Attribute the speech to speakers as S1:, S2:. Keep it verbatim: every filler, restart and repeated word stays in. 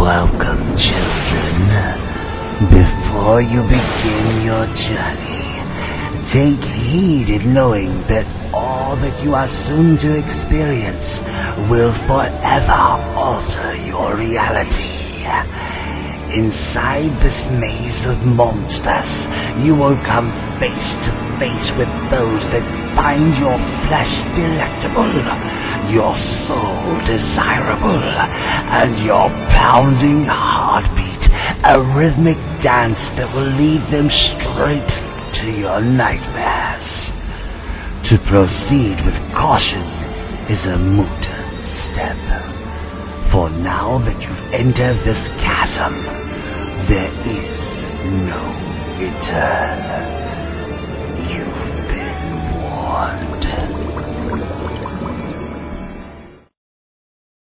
S1: Welcome, children. Before you begin your journey, take heed in knowing that all that you are soon to experience will forever alter your reality. Inside this maze of monsters, you will come face to face with those that find your flesh delectable, your soul desirable, and your pounding heartbeat a rhythmic dance that will lead them straight to your nightmares. To proceed with caution is a moot step, for now that you've entered this chasm, there is no return. You've been warned.